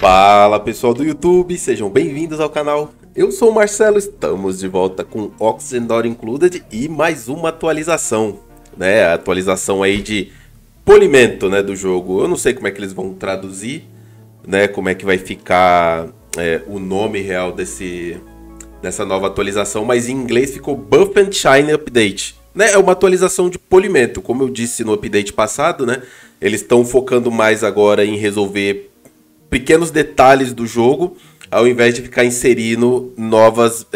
Fala pessoal do YouTube, sejam bem-vindos ao canal. Eu sou o Marcelo, estamos de volta com Oxenfree Included e mais uma atualização, né? A atualização aí de polimento, né, do jogo. Eu não sei como é que eles vão traduzir, né? Como é que vai ficar o nome real dessa nova atualização, mas em inglês ficou Buff and Shine Update. Né? É uma atualização de polimento, como eu disse no update passado, né? Eles estão focando mais agora em resolver pequenos detalhes do jogo, ao invés de ficar inserindo novos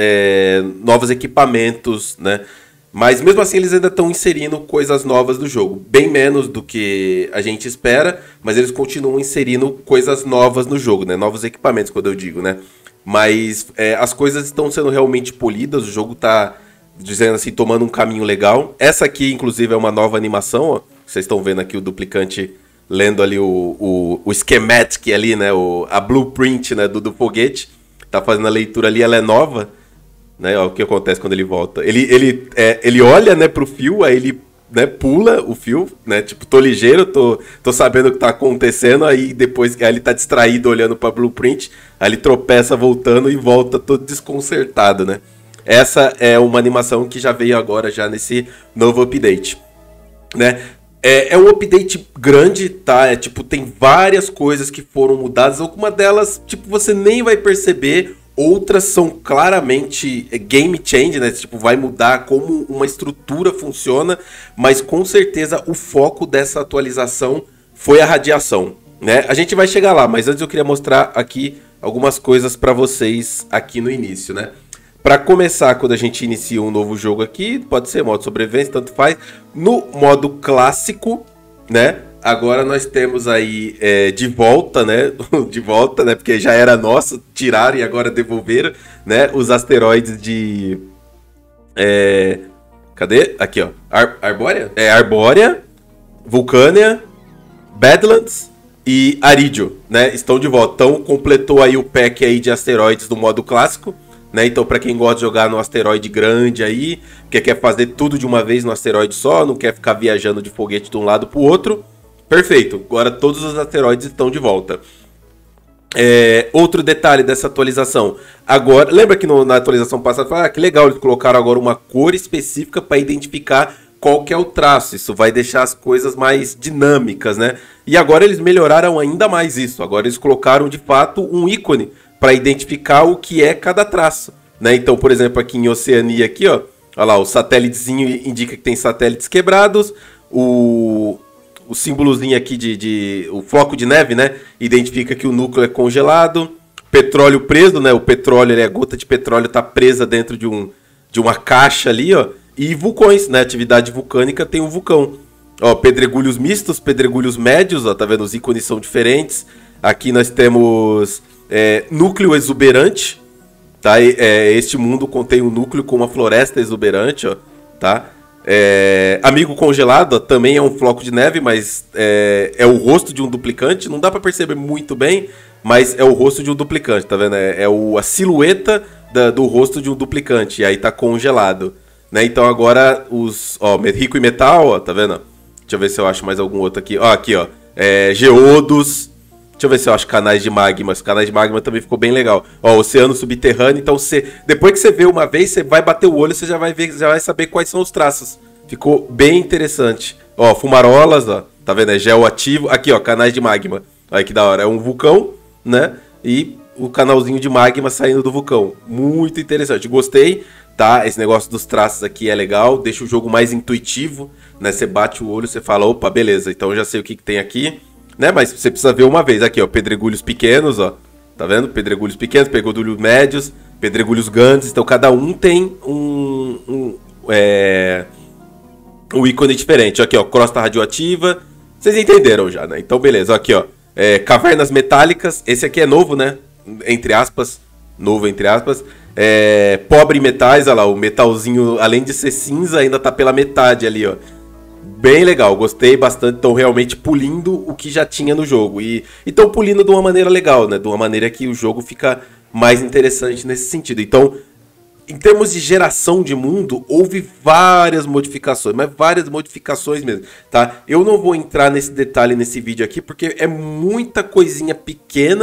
equipamentos, né? Mas mesmo assim eles ainda estão inserindo coisas novas do jogo. Bem menos do que a gente espera, mas eles continuam inserindo coisas novas no jogo, né? Novos equipamentos, quando eu digo, né? Mas as coisas estão sendo realmente polidas, o jogo está, dizendo assim, tomando um caminho legal. Essa aqui, inclusive, é uma nova animação, ó. Vocês estão vendo aqui o duplicante lendo ali o schematic ali, né? A blueprint, né, do foguete. Tá fazendo a leitura ali, ela é nova. Né? Ó, o que acontece quando ele volta. Ele olha, né, pro fio, aí ele, né, pula o fio, né? Tipo, tô ligeiro, tô sabendo o que tá acontecendo, aí depois aí ele tá distraído olhando pra blueprint, aí ele tropeça voltando e volta todo desconcertado, né? Essa é uma animação que já veio agora, já nesse novo update, né? É um update grande, tá? Tipo, tem várias coisas que foram mudadas. Algumas delas, tipo, você nem vai perceber. Outras são claramente game change, né? Tipo, vai mudar como uma estrutura funciona. Mas com certeza o foco dessa atualização foi a radiação, né? A gente vai chegar lá, mas antes eu queria mostrar aqui algumas coisas pra vocês aqui no início, né? Para começar, quando a gente inicia um novo jogo aqui, pode ser modo sobrevivência, tanto faz. No modo clássico, né? Agora nós temos aí de volta, né? De volta, né? Porque já era nosso, tiraram e agora devolveram, né? Os asteroides de... cadê? Aqui, ó. Arbórea? Arbórea, Vulcânia, Badlands e Aridio, né? Estão de volta. Então completou aí o pack aí de asteroides do modo clássico. Né? Então, para quem gosta de jogar no asteroide grande aí, que quer fazer tudo de uma vez no asteroide só, não quer ficar viajando de foguete de um lado para o outro, perfeito. Agora todos os asteroides estão de volta. Outro detalhe dessa atualização. Agora, lembra que na atualização passada, que legal, eles colocaram agora uma cor específica para identificar qual que é o traço. Isso vai deixar as coisas mais dinâmicas, né? E agora eles melhoraram ainda mais isso. Agora eles colocaram de fato um ícone para identificar o que é cada traço, né? Então, por exemplo, aqui em Oceania, aqui, ó, olha lá, o satélitezinho indica que tem satélites quebrados, o símbolozinho aqui o floco de neve, né, identifica que o núcleo é congelado, petróleo preso, né, o petróleo, a gota de petróleo está presa dentro de uma caixa ali, ó, e vulcões, né, atividade vulcânica tem um vulcão, ó, pedregulhos mistos, pedregulhos médios, ó, tá vendo, os ícones são diferentes, aqui nós temos... núcleo exuberante, tá? Este mundo contém um núcleo com uma floresta exuberante, ó, tá? Amigo congelado, ó, também é um floco de neve, mas é o rosto de um duplicante. Não dá pra perceber muito bem, mas é o rosto de um duplicante, tá vendo? A silhueta do rosto de um duplicante, e aí tá congelado, né? Então agora rico em metal, ó, tá vendo? Deixa eu ver se eu acho mais algum outro aqui. Ó, aqui, ó, geodos. Deixa eu ver se eu acho canais de magma. Os canais de magma também ficou bem legal. Ó, oceano subterrâneo. Então, depois que você vê uma vez, você vai bater o olho, você já vai ver, já vai saber quais são os traços. Ficou bem interessante. Ó, fumarolas, ó. Tá vendo? É gel ativo. Aqui, ó, canais de magma. Olha que da hora. É um vulcão, né? E o canalzinho de magma saindo do vulcão. Muito interessante. Gostei, tá? Esse negócio dos traços aqui é legal. Deixa o jogo mais intuitivo, né? Você bate o olho, você fala, opa, beleza. Então eu já sei o que tem aqui. Né, mas você precisa ver uma vez. Aqui, ó, pedregulhos pequenos, ó. Tá vendo? Pedregulhos pequenos, pedregulhos médios, pedregulhos grandes. Então, cada um tem um ícone diferente. Aqui, ó, crosta radioativa. Vocês entenderam já, né? Então, beleza. Aqui, ó, cavernas metálicas. Esse aqui é novo, né? Entre aspas. Novo, entre aspas. Pobre metais, olha lá. O metalzinho, além de ser cinza, ainda tá pela metade ali, ó. Bem legal, gostei bastante, estão realmente pulindo o que já tinha no jogo. E estão pulindo de uma maneira legal, né? De uma maneira que o jogo fica mais interessante nesse sentido. Então, em termos de geração de mundo, houve várias modificações, mas várias modificações mesmo, tá? Eu não vou entrar nesse detalhe nesse vídeo aqui, porque é muita coisinha pequena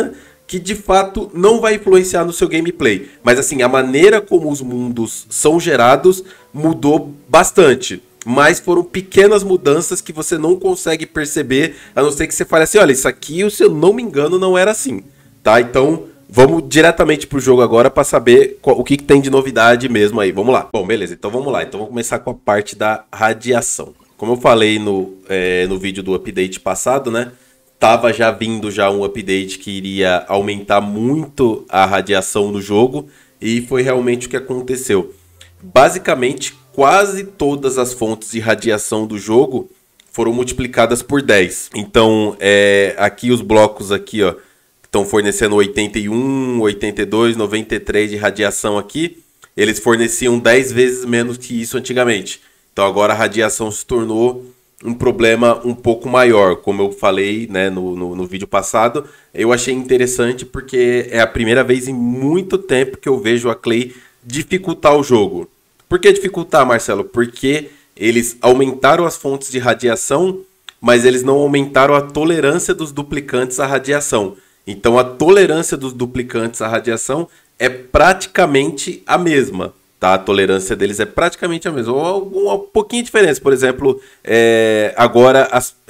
que de fato não vai influenciar no seu gameplay. Mas assim, a maneira como os mundos são gerados mudou bastante. Mas foram pequenas mudanças que você não consegue perceber, a não ser que você fale assim, olha, isso aqui, se eu não me engano, não era assim, tá? Então, vamos diretamente pro jogo agora para saber o que tem de novidade mesmo aí. Vamos lá. Bom, beleza, então vamos lá. Então vamos começar com a parte da radiação. Como eu falei no vídeo do update passado, né? Tava já vindo um update que iria aumentar muito a radiação no jogo, e foi realmente o que aconteceu. Basicamente, quase todas as fontes de radiação do jogo foram multiplicadas por 10. Então, aqui os blocos aqui, ó, estão fornecendo 81, 82, 93 de radiação aqui. Eles forneciam 10 vezes menos que isso antigamente. Então agora a radiação se tornou um problema um pouco maior. Como eu falei, né, no vídeo passado, eu achei interessante porque é a primeira vez em muito tempo que eu vejo a Clay dificultar o jogo. Por que dificultar, Marcelo? Porque eles aumentaram as fontes de radiação, mas eles não aumentaram a tolerância dos duplicantes à radiação. Então a tolerância dos duplicantes à radiação é praticamente a mesma, tá? A tolerância deles é praticamente a mesma. Ou um pouquinho de diferença. Por exemplo, agora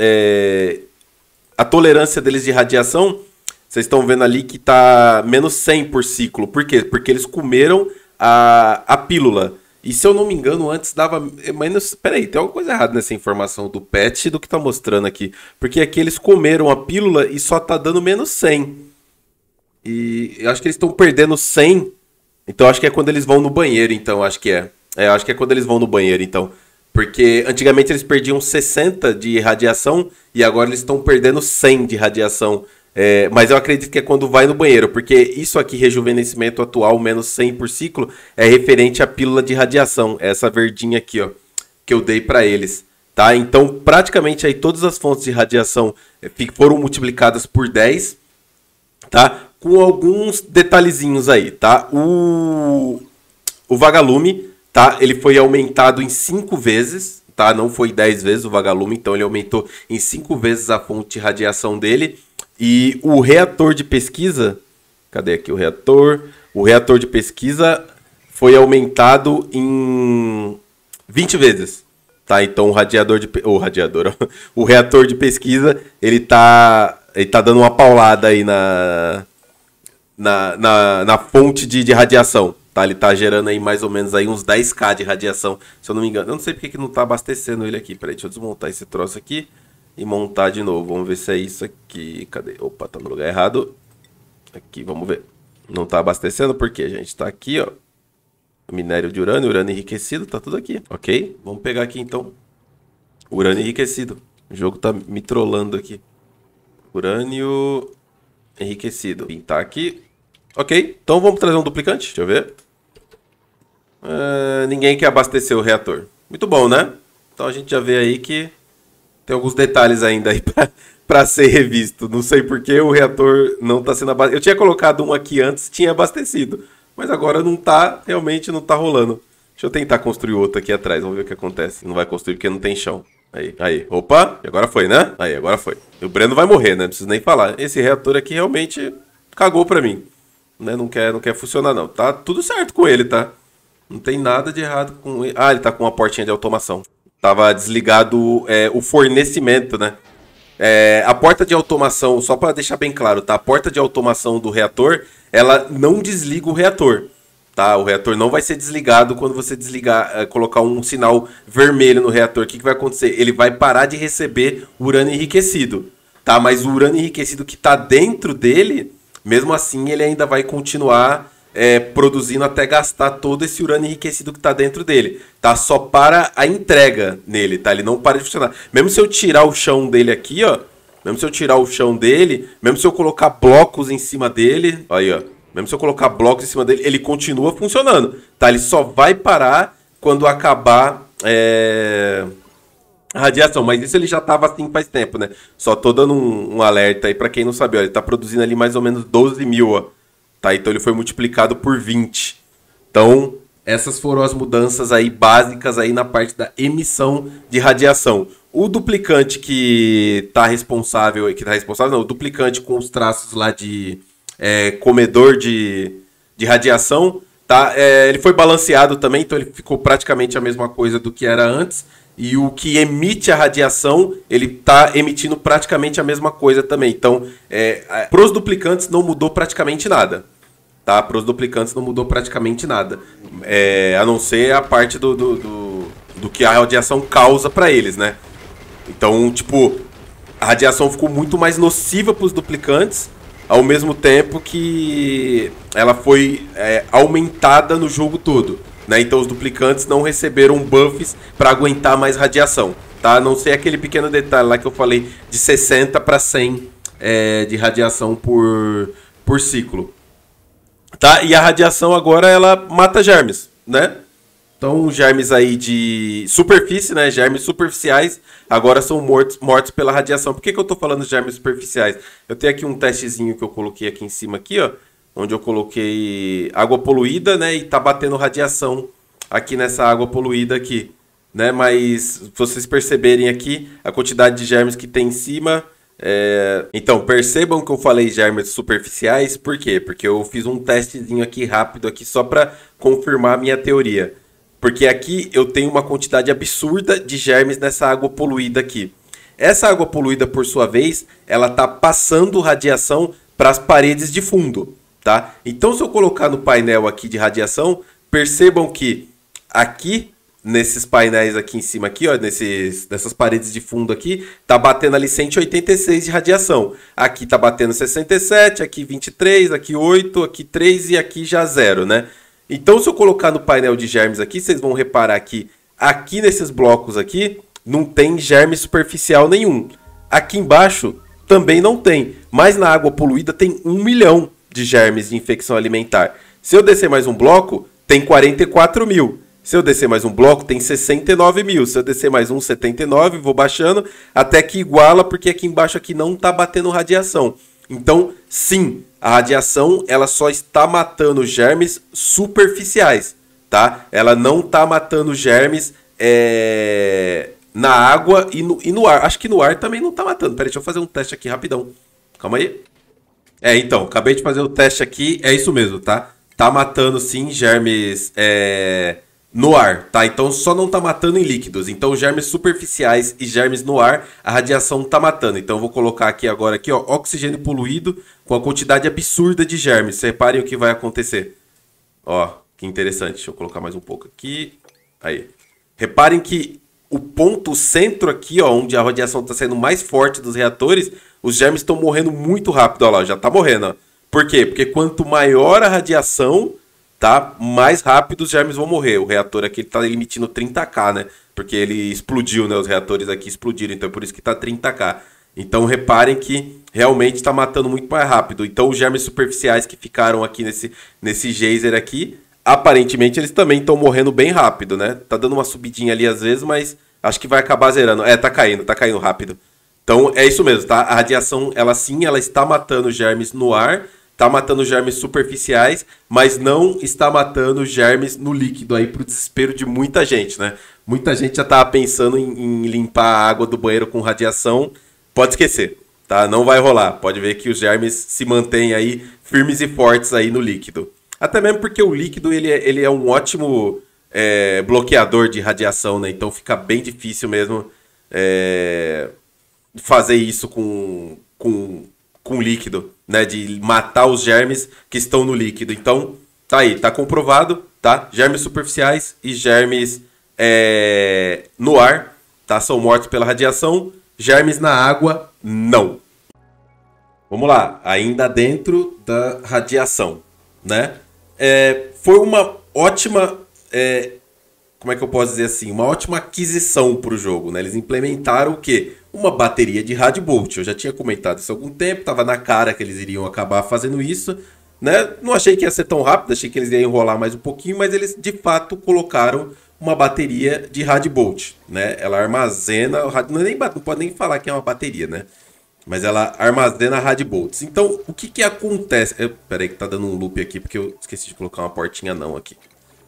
a tolerância deles de radiação, vocês estão vendo ali que tá menos 100 por ciclo. Por quê? Porque eles comeram a pílula. E se eu não me engano, antes dava menos... Peraí, tem alguma coisa errada nessa informação do patch do que tá mostrando aqui. Porque aqui eles comeram a pílula e só tá dando menos 100. E eu acho que eles estão perdendo 100. Então acho que é quando eles vão no banheiro, então acho que é. Acho que é quando eles vão no banheiro, então. Porque antigamente eles perdiam 60 de radiação e agora eles estão perdendo 100 de radiação. Mas eu acredito que é quando vai no banheiro, porque isso aqui, rejuvenescimento atual, menos 100 por ciclo, é referente à pílula de radiação. Essa verdinha aqui, ó, que eu dei para eles, tá? Então, praticamente aí todas as fontes de radiação foram multiplicadas por 10, tá? Com alguns detalhezinhos aí, tá? O vagalume, tá? Ele foi aumentado em 5 vezes, tá? Não foi 10 vezes o vagalume, então ele aumentou em 5 vezes a fonte de radiação dele. E o reator de pesquisa, cadê aqui o reator? O reator de pesquisa foi aumentado em 20 vezes, tá? Então o reator de pesquisa, ele tá dando uma paulada aí na fonte de radiação, tá? Ele tá gerando aí mais ou menos aí uns 10k de radiação, se eu não me engano. Eu não sei porque que não tá abastecendo ele aqui. Peraí, deixa eu desmontar esse troço aqui e montar de novo. Vamos ver se é isso aqui. Cadê? Opa, tá no lugar errado. Aqui, vamos ver. Não tá abastecendo porque, gente, tá aqui, ó. Minério de urânio, urânio enriquecido, tá tudo aqui, ok? Vamos pegar aqui, então. Urânio enriquecido. O jogo tá me trollando aqui. Urânio enriquecido. Pintar aqui. Ok, então vamos trazer um duplicante. Deixa eu ver. Ninguém quer abastecer o reator. Muito bom, né? Então a gente já vê aí que tem alguns detalhes ainda aí para ser revisto. Não sei porque o reator não está sendo abastecido. Eu tinha colocado um aqui antes, tinha abastecido. Mas agora não tá, realmente não tá rolando. Deixa eu tentar construir outro aqui atrás, vamos ver o que acontece. Não vai construir porque não tem chão. Aí. Opa, agora foi, né? Aí, agora foi. E o Breno vai morrer, né? Não preciso nem falar. Esse reator aqui realmente cagou pra mim. Né? Não quer funcionar, não. Tá tudo certo com ele, tá? Não tem nada de errado com ele. Ah, ele tá com uma portinha de automação. Tava desligado o fornecimento, né? A porta de automação, só para deixar bem claro, tá? A porta de automação do reator, ela não desliga o reator, tá? O reator não vai ser desligado quando você desligar, colocar um sinal vermelho no reator. O que vai acontecer? Ele vai parar de receber urânio enriquecido, tá? Mas o urânio enriquecido que tá dentro dele, mesmo assim, ele ainda vai continuar produzindo até gastar todo esse urânio enriquecido que está dentro dele, tá? Só para a entrega nele, tá? Ele não para de funcionar. Mesmo se eu tirar o chão dele aqui, ó, mesmo se eu tirar o chão dele, mesmo se eu colocar blocos em cima dele, aí, ó, mesmo se eu colocar blocos em cima dele, ele continua funcionando, tá? Ele só vai parar quando acabar a radiação, mas isso ele já estava assim faz tempo, né? Só tô dando um alerta aí para quem não sabe, ó, ele tá produzindo ali mais ou menos 12 mil, ó. Tá, então ele foi multiplicado por 20. Então, essas foram as mudanças aí básicas aí na parte da emissão de radiação. O duplicante o duplicante com os traços lá de comedor de radiação, tá? Ele foi balanceado também, então ele ficou praticamente a mesma coisa do que era antes. E o que emite a radiação, ele está emitindo praticamente a mesma coisa também. Então, para os duplicantes não mudou praticamente nada. Tá? Para os duplicantes não mudou praticamente nada. A não ser a parte do que a radiação causa para eles, né? Então, tipo, a radiação ficou muito mais nociva para os duplicantes, ao mesmo tempo que ela foi aumentada no jogo todo. Né? Então os duplicantes não receberam buffs para aguentar mais radiação. Tá? A não ser aquele pequeno detalhe lá que eu falei de 60 para 100 de radiação por ciclo. Tá? E a radiação agora ela mata germes, né? Então germes aí de superfície, né? Germes superficiais agora são mortos pela radiação. Por que eu tô falando de germes superficiais? Eu tenho aqui um testezinho que eu coloquei aqui em cima aqui, ó, onde eu coloquei água poluída, né? E tá batendo radiação aqui nessa água poluída aqui, né? Mas se vocês perceberem aqui a quantidade de germes que tem em cima. Então, percebam que eu falei germes superficiais, por quê? Porque eu fiz um testezinho aqui rápido aqui só para confirmar a minha teoria. Porque aqui eu tenho uma quantidade absurda de germes nessa água poluída aqui. Essa água poluída, por sua vez, ela tá passando radiação para as paredes de fundo, tá? Então, se eu colocar no painel aqui de radiação, percebam que aqui nesses painéis aqui em cima, aqui, ó, nessas paredes de fundo aqui, tá batendo ali 186 de radiação. Aqui tá batendo 67, aqui 23, aqui 8, aqui 3 e aqui já 0, né? Então, se eu colocar no painel de germes aqui, vocês vão reparar que aqui nesses blocos aqui não tem germe superficial nenhum. Aqui embaixo também não tem, mas na água poluída tem 1 milhão de germes de infecção alimentar. Se eu descer mais um bloco, tem 44 mil. Se eu descer mais um bloco, tem 69 mil. Se eu descer mais um, 79, vou baixando até que iguala, porque aqui embaixo aqui não está batendo radiação. Então, sim, a radiação ela só está matando germes superficiais, tá? Ela não está matando germes na água e no ar. Acho que no ar também não está matando. Peraí, deixa eu fazer um teste aqui rapidão. Calma aí. Então, acabei de fazer o teste aqui. É isso mesmo, tá? Tá matando, sim, germes no ar, tá? Então só não tá matando em líquidos. Então germes superficiais e germes no ar, a radiação tá matando. Então eu vou colocar aqui agora, aqui, ó, oxigênio poluído com a quantidade absurda de germes. Reparem o que vai acontecer. Ó, que interessante. Deixa eu colocar mais um pouco aqui. Aí. Reparem que o ponto, o centro aqui, ó, onde a radiação tá sendo mais forte dos reatores, os germes estão morrendo muito rápido. Ó lá, já tá morrendo, ó. Por quê? Porque quanto maior a radiação, tá, mais rápido os germes vão morrer. O reator aqui está emitindo 30K, né? Porque ele explodiu, né? Os reatores aqui explodiram, então é por isso que está 30K. Então reparem que realmente está matando muito mais rápido. Então os germes superficiais que ficaram aqui nesse geyser aqui, aparentemente eles também estão morrendo bem rápido, né? Tá dando uma subidinha ali às vezes, mas acho que vai acabar zerando. Tá caindo rápido. Então é isso mesmo, tá? A radiação, ela sim, ela está matando germes no ar, tá matando germes superficiais, mas não está matando germes no líquido aí pro desespero de muita gente, né? Muita gente já tava pensando em limpar a água do banheiro com radiação. Pode esquecer, tá? Não vai rolar. Pode ver que os germes se mantêm aí firmes e fortes aí no líquido. Até mesmo porque o líquido ele é um ótimo bloqueador de radiação, né? Então fica bem difícil mesmo fazer isso com líquido, né, de matar os germes que estão no líquido. Então, tá aí, tá comprovado, tá? Germes superficiais e germes no ar, tá? São mortos pela radiação. Germes na água, não. Vamos lá, ainda dentro da radiação, né? Foi uma ótima, como é que eu posso dizer assim? Uma ótima aquisição para o jogo, né? Eles implementaram o quê? Uma bateria de Radbolt. Eu já tinha comentado isso há algum tempo, tava na cara que eles iriam acabar fazendo isso, né? Não achei que ia ser tão rápido, achei que eles iam enrolar mais um pouquinho, mas eles de fato colocaram uma bateria de Radbolt, né? Ela armazena, não pode nem falar que é uma bateria, né? Mas ela armazena Radbolts. Então, o que acontece? Peraí que tá dando um loop aqui, porque eu esqueci de colocar uma portinha não aqui.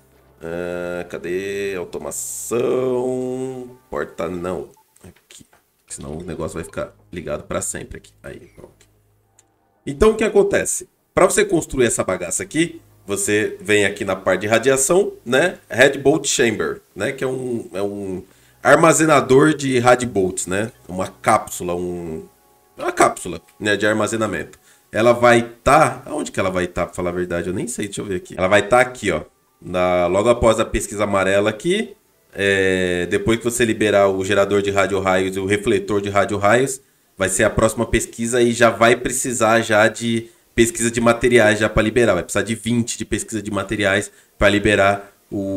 Cadê? Automação. Porta não. Aqui. Senão o negócio vai ficar ligado para sempre aqui. Aí, pronto. Então, o que acontece? Para você construir essa bagaça aqui, você vem aqui na parte de radiação, né? Radbolt Chamber, né? Que é um armazenador de radbolts, né? Uma cápsula, uma cápsula, né? De armazenamento. Ela vai estar... Onde que ela vai estar, pra falar a verdade? Eu nem sei, deixa eu ver aqui. Ela vai estar aqui, ó. Logo após a pesquisa amarela aqui. Depois que você liberar o gerador de radio-raios e o refletor de radio-raios, vai ser a próxima pesquisa e já vai precisar já de pesquisa de materiais já para liberar. Vai precisar de 20 de pesquisa de materiais para liberar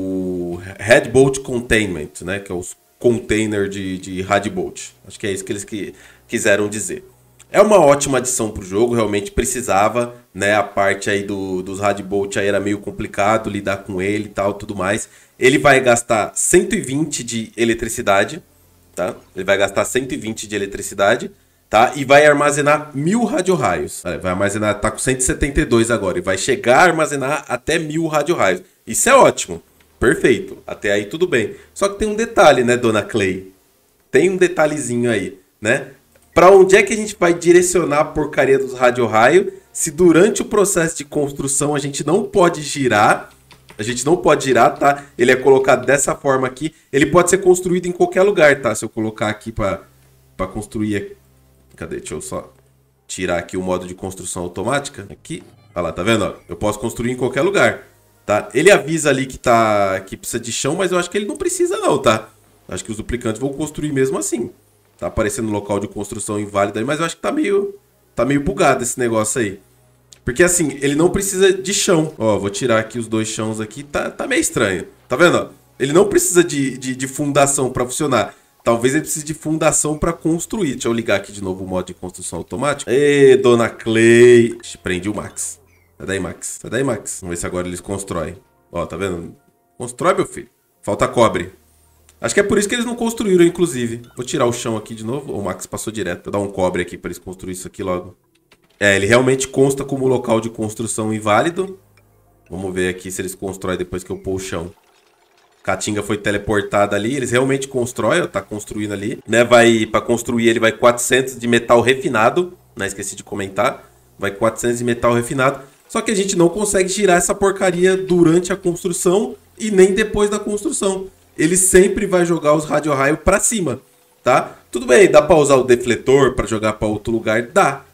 o Radbolt Containment, né? Que é os container de Radbolt. Acho que é isso que eles quiseram dizer. É uma ótima adição para o jogo, realmente precisava, né? A parte aí dos Radbolt aí era meio complicado lidar com ele e tal, tudo mais. Ele vai gastar 120 de eletricidade, tá? Ele vai gastar 120 de eletricidade, tá? E vai armazenar 1000 radio-raios. Vai armazenar, tá com 172 agora, e vai chegar a armazenar até 1000 radio-raios. Isso é ótimo, perfeito, até aí tudo bem. Só que tem um detalhe, né, dona Clay? Tem um detalhezinho aí, né? Para onde é que a gente vai direcionar a porcaria dos radio-raios se durante o processo de construção a gente não pode girar? A gente não pode girar, tá? Ele é colocado dessa forma aqui. Ele pode ser construído em qualquer lugar, tá? Se eu colocar aqui para construir... Cadê? Deixa eu só tirar aqui o modo de construção automática. Aqui. Olha lá, tá vendo? Ó, eu posso construir em qualquer lugar, tá? Ele avisa ali que precisa de chão, mas eu acho que ele não precisa não, tá? Acho que os duplicantes vão construir mesmo assim. Tá aparecendo local de construção inválido aí, mas eu acho que tá meio bugado esse negócio aí. Porque assim, ele não precisa de chão. Ó, vou tirar aqui os dois chãos aqui, tá meio estranho. Tá vendo? Ó? Ele não precisa de fundação para funcionar. Talvez ele precise de fundação para construir. Deixa eu ligar aqui de novo o modo de construção automática. Ê, dona Clay. Prendi o Max. Sai daí, Max. Sai daí, Max. Vamos ver se agora eles constroem. Ó, tá vendo? Constrói, meu filho. Falta cobre. Acho que é por isso que eles não construíram, inclusive. Vou tirar o chão aqui de novo. O Max passou direto. Vou dar um cobre aqui para eles construírem isso aqui logo. Ele realmente consta como local de construção inválido. Vamos ver aqui se eles constroem depois que eu pôr o chão. Caatinga foi teleportada ali. Eles realmente constroem, ó, tá construindo ali. Né, para construir ele vai 400 de metal refinado. Não esqueci de comentar. Vai 400 de metal refinado. Só que a gente não consegue girar essa porcaria durante a construção e nem depois da construção. Ele sempre vai jogar os radio-raios pra cima, tá? Tudo bem, dá pra usar o defletor pra jogar pra outro lugar?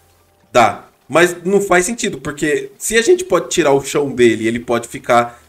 Dá. Mas não faz sentido, porque se a gente pode tirar o chão dele, ele pode ficar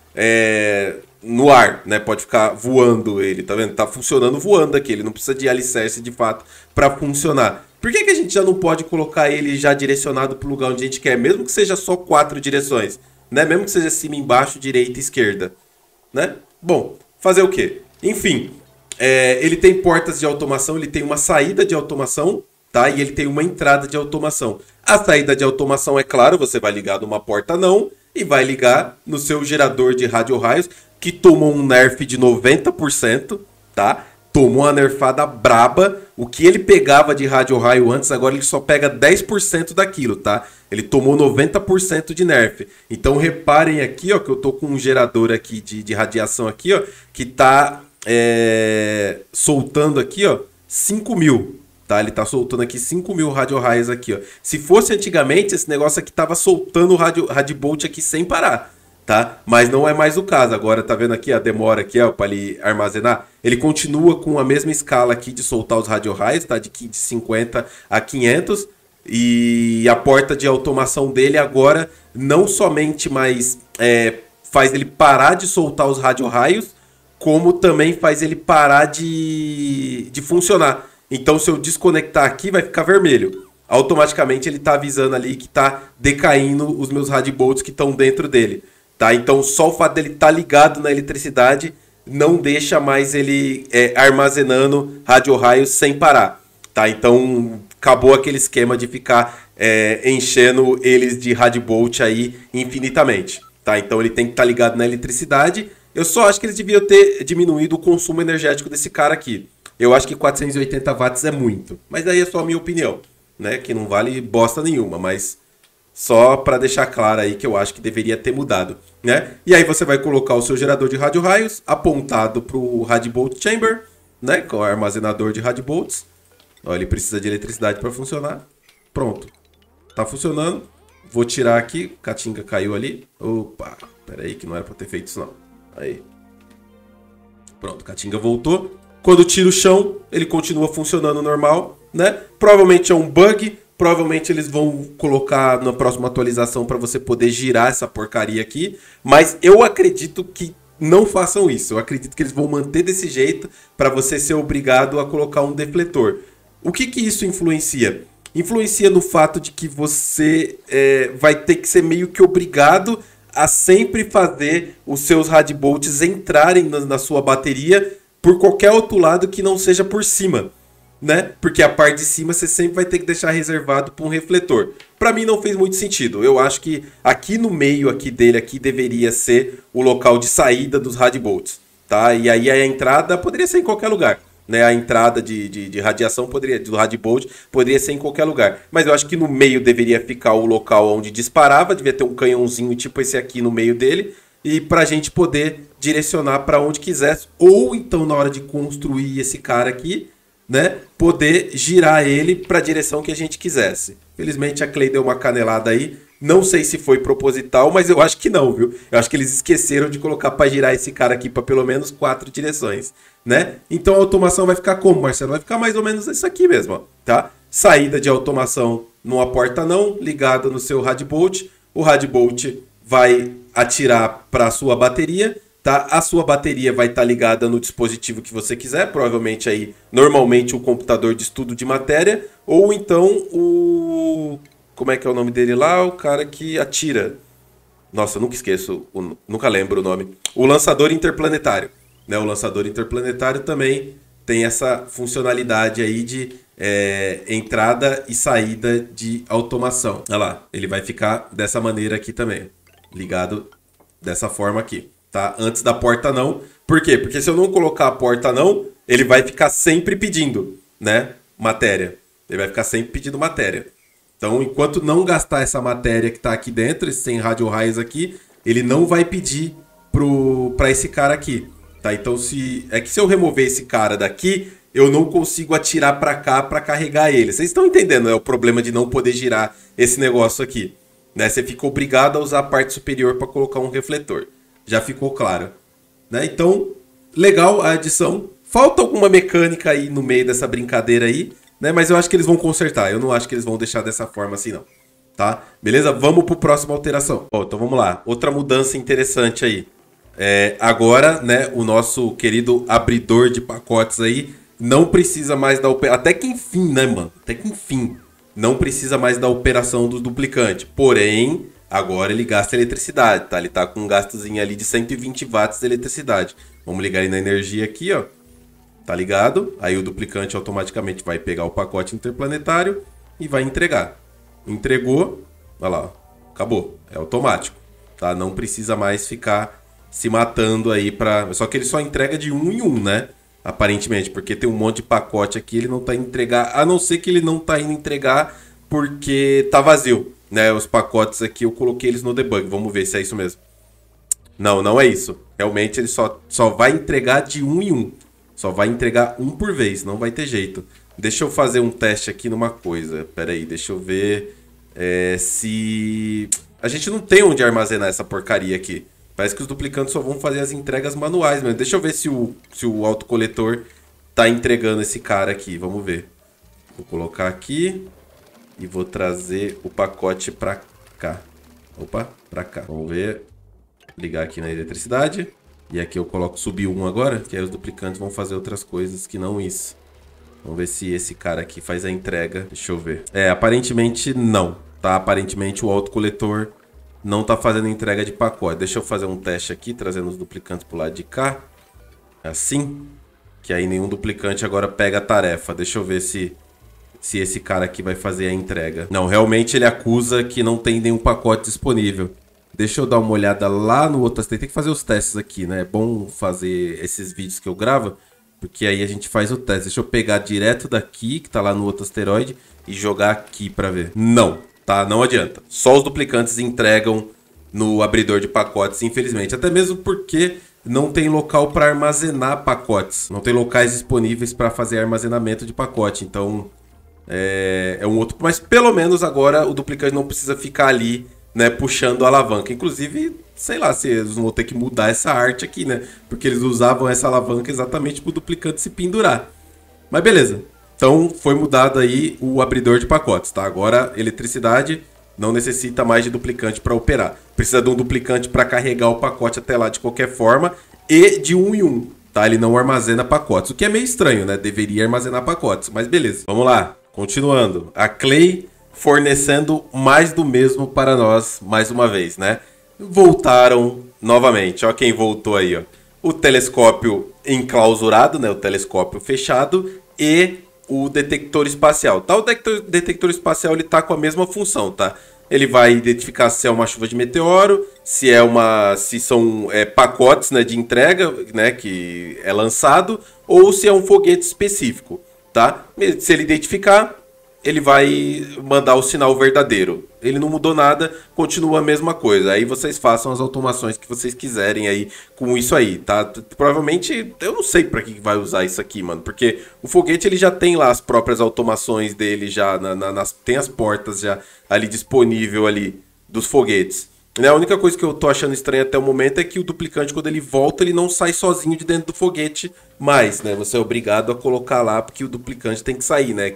no ar, né? Pode ficar voando ele, tá vendo? Tá funcionando voando aqui, ele não precisa de alicerce de fato pra funcionar. Por que a gente já não pode colocar ele já direcionado pro lugar onde a gente quer, mesmo que seja só 4 direções, né? Mesmo que seja cima, embaixo, direita e esquerda, né? Bom, fazer o quê? Enfim, ele tem portas de automação, ele tem uma saída de automação, tá? E ele tem uma entrada de automação. A saída de automação, é claro, você vai ligar numa porta não e vai ligar no seu gerador de radio-raios, que tomou um nerf de 90%, tá? Tomou uma nerfada braba. O que ele pegava de radio-raio antes, agora ele só pega 10% daquilo, tá? Ele tomou 90% de nerf. Então reparem aqui, ó, que eu tô com um gerador aqui de radiação aqui, ó, que tá soltando aqui, ó, 5.000, tá? Ele tá soltando aqui 5.000 radio-raios aqui, ó. Se fosse antigamente, esse negócio aqui tava soltando o radbolt aqui sem parar, tá? Mas não é mais o caso. Agora tá vendo aqui a demora aqui, ó, para ele armazenar. Ele continua com a mesma escala aqui de soltar os radio-raios, tá? De 50 a 500. E a porta de automação dele agora não somente mais faz ele parar de soltar os radio-raios, como também faz ele parar de funcionar. Então, se eu desconectar aqui, vai ficar vermelho. Automaticamente ele está avisando ali que está decaindo os meus radbolts que estão dentro dele. Tá? Então, só o fato dele estar ligado na eletricidade não deixa mais ele armazenando radio-raios sem parar. Tá? Então, acabou aquele esquema de ficar enchendo eles de radbolt aí infinitamente. Tá? Então, ele tem que estar ligado na eletricidade. Eu só acho que eles deviam ter diminuído o consumo energético desse cara aqui. Eu acho que 480 watts é muito. Mas daí é só a minha opinião, né? Que não vale bosta nenhuma, mas só para deixar claro aí que eu acho que deveria ter mudado, né? E aí você vai colocar o seu gerador de radio-raios apontado para o Radbolt Chamber, né? Com o armazenador de radbolts. Ó, ele precisa de eletricidade para funcionar. Pronto. Tá funcionando. Vou tirar aqui. Caatinga caiu ali. Opa, pera aí que não era pra ter feito isso não. Aí. Pronto, Caatinga voltou. Quando tira o chão, ele continua funcionando normal, né? Provavelmente é um bug. Provavelmente eles vão colocar na próxima atualização para você poder girar essa porcaria aqui. Mas eu acredito que não façam isso. Eu acredito que eles vão manter desse jeito para você ser obrigado a colocar um defletor. O que isso influencia? Influencia no fato de que você vai ter que ser meio que obrigado a sempre fazer os seus Radbolts entrarem na sua bateria por qualquer outro lado que não seja por cima, né? Porque a parte de cima você sempre vai ter que deixar reservado para um refletor. Para mim não fez muito sentido. Eu acho que aqui no meio aqui dele aqui deveria ser o local de saída dos Radbolts, tá? E aí a entrada poderia ser em qualquer lugar, né? A entrada de radiação do Radbolt poderia ser em qualquer lugar. Mas eu acho que no meio deveria ficar o local onde disparava, devia ter um canhãozinho tipo esse aqui no meio dele, e pra gente poder direcionar para onde quisesse, ou então na hora de construir esse cara aqui, né, poder girar ele para a direção que a gente quisesse. Felizmente a Clay deu uma canelada aí. Não sei se foi proposital, mas eu acho que não, viu? Eu acho que eles esqueceram de colocar para girar esse cara aqui para pelo menos 4 direções, né? Então a automação vai ficar como, Marcelo? Vai ficar mais ou menos isso aqui mesmo, ó, tá? Saída de automação numa porta não, ligada no seu Radbolt. O Radbolt vai atirar para a sua bateria. Tá? A sua bateria vai estar ligada no dispositivo que você quiser, provavelmente aí, normalmente o computador de estudo de matéria, ou então o... como é que é o nome dele lá? O cara que atira. Nossa, eu nunca esqueço, nunca lembro o nome. O lançador interplanetário, né? O lançador interplanetário também tem essa funcionalidade aí de entrada e saída de automação. Olha lá, ele vai ficar dessa maneira aqui também, ligado dessa forma aqui. Tá? Antes da porta não. Por quê? Porque se eu não colocar a porta não, ele vai ficar sempre pedindo, né, matéria. Ele vai ficar sempre pedindo matéria. Então, enquanto não gastar essa matéria que está aqui dentro, esse 100 radio-raios aqui, ele não vai pedir para esse cara aqui. Tá? Então, se eu remover esse cara daqui, eu não consigo atirar para cá para carregar ele. Vocês estão entendendo, né, o problema de não poder girar esse negócio aqui, né? Você fica obrigado a usar a parte superior para colocar um refletor. Já ficou claro, né? Então, legal a adição. Falta alguma mecânica aí no meio dessa brincadeira aí, né? Mas eu acho que eles vão consertar. Eu não acho que eles vão deixar dessa forma assim, não. Tá? Beleza? Vamos pro próximo alteração. Bom, então vamos lá. Outra mudança interessante aí. Agora, né, o nosso querido abridor de pacotes aí não precisa mais da operação. Até que enfim, né, mano? Até que enfim. Não precisa mais da operação do duplicante. Porém... agora ele gasta eletricidade, tá? Ele tá com um gastozinho ali de 120 watts de eletricidade. Vamos ligar ele na energia aqui, ó. Tá ligado? Aí o duplicante automaticamente vai pegar o pacote interplanetário e vai entregar. Entregou, olha lá, ó. Acabou. É automático, tá? Não precisa mais ficar se matando aí pra... Só que ele só entrega de 1 em 1, né? Aparentemente, porque tem um monte de pacote aqui, ele não tá indo entregar... A não ser que ele não tá indo entregar porque tá vazio. Né, os pacotes aqui eu coloquei eles no debug. Vamos ver se é isso mesmo. Não, não é isso. Realmente ele só vai entregar de 1 em 1. Só vai entregar um por vez. Não vai ter jeito. Deixa eu fazer um teste aqui numa coisa. Pera aí, deixa eu ver se... A gente não tem onde armazenar essa porcaria aqui. Parece que os duplicantes só vão fazer as entregas manuais mesmo. Deixa eu ver se o autocoletor tá entregando esse cara aqui. Vamos ver. Vou colocar aqui... e vou trazer o pacote pra cá. Opa, pra cá. Vamos ver. Ligar aqui na eletricidade. E aqui eu coloco subir 1 agora, que aí os duplicantes vão fazer outras coisas que não isso. Vamos ver se esse cara aqui faz a entrega. Deixa eu ver. Aparentemente não. Tá? Aparentemente o autocoletor não tá fazendo entrega de pacote. Deixa eu fazer um teste aqui, trazendo os duplicantes pro lado de cá. Assim. Que aí nenhum duplicante agora pega a tarefa. Deixa eu ver se esse cara aqui vai fazer a entrega. Não, realmente ele acusa que não tem nenhum pacote disponível. Deixa eu dar uma olhada lá no outro... Tem que fazer os testes aqui, né? É bom fazer esses vídeos que eu gravo, porque aí a gente faz o teste. Deixa eu pegar direto daqui, que tá lá no outro asteroide, e jogar aqui pra ver. Não, tá? Não adianta. Só os duplicantes entregam no abridor de pacotes, infelizmente. Até mesmo porque não tem local para armazenar pacotes. Não tem locais disponíveis para fazer armazenamento de pacote. Então... É um outro, mas pelo menos agora o duplicante não precisa ficar ali, né, puxando a alavanca. Inclusive, sei lá se eles vão ter que mudar essa arte aqui, né? Porque eles usavam essa alavanca exatamente para o duplicante se pendurar. Mas beleza. Então foi mudado aí o abridor de pacotes, tá? Agora eletricidade não necessita mais de duplicante para operar. Precisa de um duplicante para carregar o pacote até lá de qualquer forma e de um em um, tá? Ele não armazena pacotes, o que é meio estranho, né? Deveria armazenar pacotes, mas beleza. Vamos lá, continuando. A Clay fornecendo mais do mesmo para nós mais uma vez, né? Voltaram novamente, ó quem voltou aí, ó. O telescópio enclausurado, né? O telescópio fechado e o detector espacial. Tá? O detector espacial ele tá com a mesma função, tá? Ele vai identificar se é uma chuva de meteoro, se são pacotes, né, de entrega, né, que é lançado, ou se é um foguete específico, tá? Se ele identificar, ele vai mandar o sinal verdadeiro. Ele não mudou nada, continua a mesma coisa. Aí vocês façam as automações que vocês quiserem aí com isso aí, tá? Provavelmente, eu não sei pra que vai usar isso aqui, mano. Porque o foguete, ele já tem lá as próprias automações dele, já tem as portas já ali disponível ali dos foguetes. A única coisa que eu tô achando estranha até o momento é que o duplicante, quando ele volta, ele não sai sozinho de dentro do foguete mais, né? Você é obrigado a colocar lá, porque o duplicante tem que sair, né?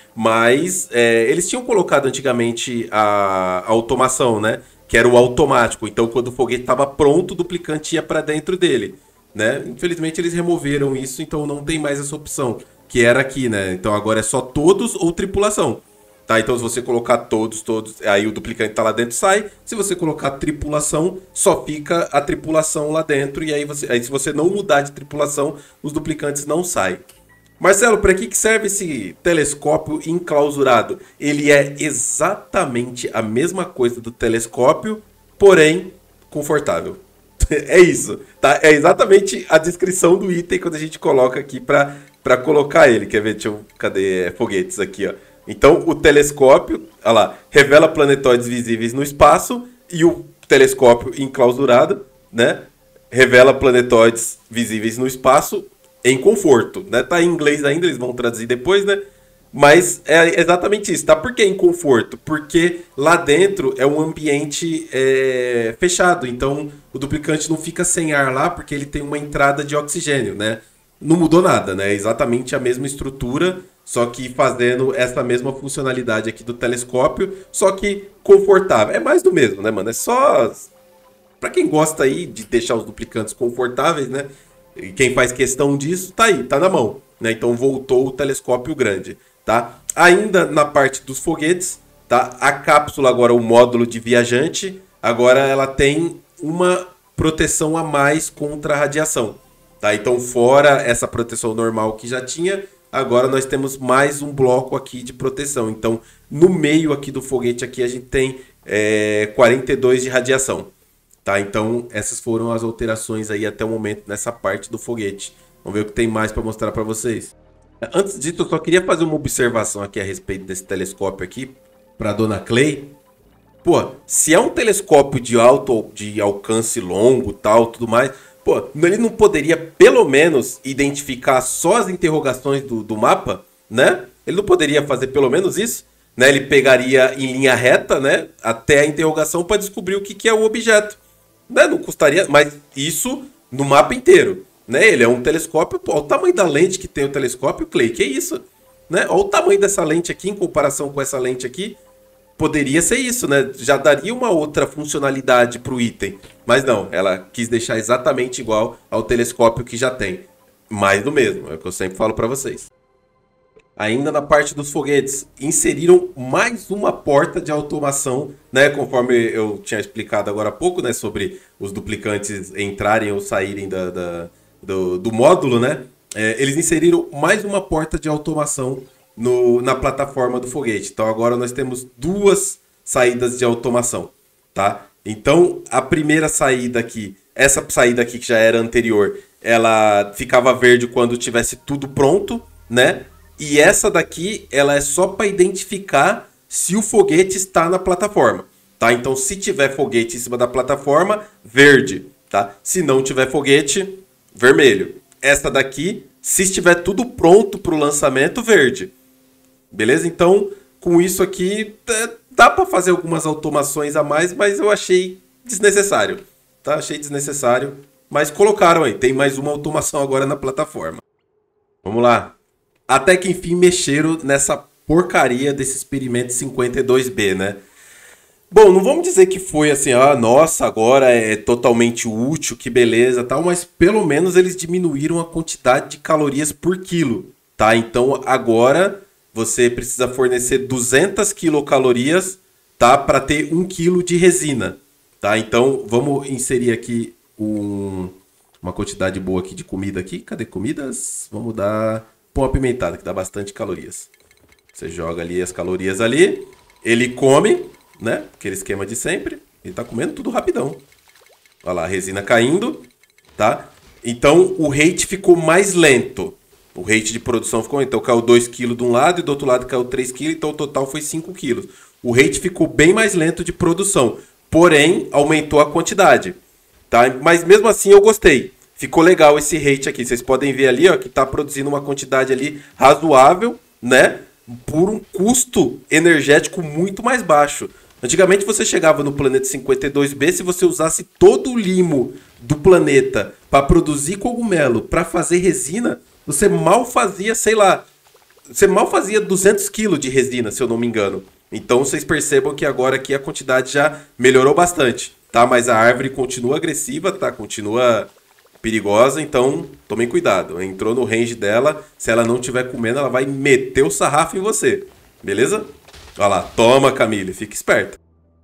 Mas eles tinham colocado antigamente a automação, né? Que era o automático. Então, quando o foguete estava pronto, o duplicante ia para dentro dele, né? Infelizmente, eles removeram isso, então não tem mais essa opção, que era aqui, né? Então, agora é só todos ou tripulação. Tá, então se você colocar todos, aí o duplicante tá lá dentro, sai. Se você colocar tripulação, só fica a tripulação lá dentro. E aí se você não mudar de tripulação, os duplicantes não saem. Marcelo, para que serve esse telescópio enclausurado? Ele é exatamente a mesma coisa do telescópio, porém confortável. É isso, tá? É exatamente a descrição do item quando a gente coloca aqui para colocar ele. Quer ver? Cadê foguetes aqui, ó? Então, o telescópio, olha lá, revela planetoides visíveis no espaço e o telescópio enclausurado, né, revela planetoides visíveis no espaço em conforto, né? Tá em inglês ainda, eles vão traduzir depois, né? Mas é exatamente isso, tá? Por que em conforto? Porque lá dentro é um ambiente fechado, então o duplicante não fica sem ar lá porque ele tem uma entrada de oxigênio, né? Não mudou nada, né? É exatamente a mesma estrutura, só que fazendo essa mesma funcionalidade aqui do telescópio, só que confortável. É mais do mesmo, né, mano? É só pra quem gosta aí de deixar os duplicantes confortáveis, né? E quem faz questão disso, tá aí, tá na mão, né? Então voltou o telescópio grande, tá? Ainda na parte dos foguetes, tá? A cápsula agora, o módulo de viajante, agora ela tem uma proteção a mais contra a radiação. Tá, então, fora essa proteção normal que já tinha, agora nós temos mais um bloco aqui de proteção. Então, no meio aqui do foguete aqui, a gente tem 42 de radiação. Tá, então, essas foram as alterações aí até o momento nessa parte do foguete. Vamos ver o que tem mais para mostrar para vocês. Antes disso, eu só queria fazer uma observação aqui a respeito desse telescópio aqui, para dona Clay. Pô, se é um telescópio de alcance longo, tal, tudo mais... Pô, ele não poderia, pelo menos, identificar só as interrogações do mapa, né? Ele não poderia fazer pelo menos isso, né? Ele pegaria em linha reta, né? Até a interrogação para descobrir o que é o objeto. Né? Não custaria, mas isso no mapa inteiro, né? Ele é um telescópio, pô, olha o tamanho da lente que tem o telescópio, Clay, que é isso? Né? Olha o tamanho dessa lente aqui em comparação com essa lente aqui. Poderia ser isso, né? Já daria uma outra funcionalidade para o item. Mas não, ela quis deixar exatamente igual ao telescópio que já tem. Mais do mesmo, é o que eu sempre falo para vocês. Ainda na parte dos foguetes, inseriram mais uma porta de automação, né? Conforme eu tinha explicado agora há pouco, né? Sobre os duplicantes entrarem ou saírem do módulo, né? Eles inseriram mais uma porta de automação na plataforma do foguete. Então agora nós temos duas saídas de automação, tá? Então a primeira saída aqui, essa saída aqui que já era anterior, ela ficava verde quando tivesse tudo pronto, né? E essa daqui, ela é só para identificar se o foguete está na plataforma, tá? Então se tiver foguete em cima da plataforma, verde, tá? Se não tiver foguete, vermelho. Essa daqui, se estiver tudo pronto para o lançamento, verde. Beleza? Então, com isso aqui, dá para fazer algumas automações a mais, mas eu achei desnecessário. Tá? Achei desnecessário. Mas colocaram aí. Tem mais uma automação agora na plataforma. Vamos lá. Até que enfim mexeram nessa porcaria desse experimento 52B, né? Bom, não vamos dizer que foi assim, nossa, agora é totalmente útil, que beleza, tal, mas pelo menos eles diminuíram a quantidade de calorias por quilo, tá? Então agora você precisa fornecer 200 quilocalorias, tá? Para ter 1 quilo de resina, tá? Então vamos inserir aqui uma quantidade boa aqui de comida aqui. Cadê comidas? Vamos dar pão apimentado, que dá bastante calorias. Você joga ali as calorias ali, ele come, né? Aquele esquema de sempre. Ele tá comendo tudo rapidão. Olha lá, a resina caindo, tá? Então o rate ficou mais lento. O rate de produção ficou... Então caiu 2 kg de um lado e do outro lado caiu 3 kg. Então o total foi 5 kg. O rate ficou bem mais lento de produção. Porém, aumentou a quantidade. Tá? Mas mesmo assim eu gostei. Ficou legal esse rate aqui. Vocês podem ver ali, ó, que tá produzindo uma quantidade ali razoável, né? Por um custo energético muito mais baixo. Antigamente você chegava no planeta 52B, se você usasse todo o limo do planeta para produzir cogumelo, para fazer resina, você mal fazia, sei lá, você mal fazia 200 kg de resina, se eu não me engano. Então vocês percebam que agora aqui a quantidade já melhorou bastante, tá? Mas a árvore continua agressiva, tá? Continua perigosa, então tomem cuidado. Entrou no range dela, se ela não estiver comendo, ela vai meter o sarrafo em você, beleza? Olha lá, toma, Camille, fica esperto.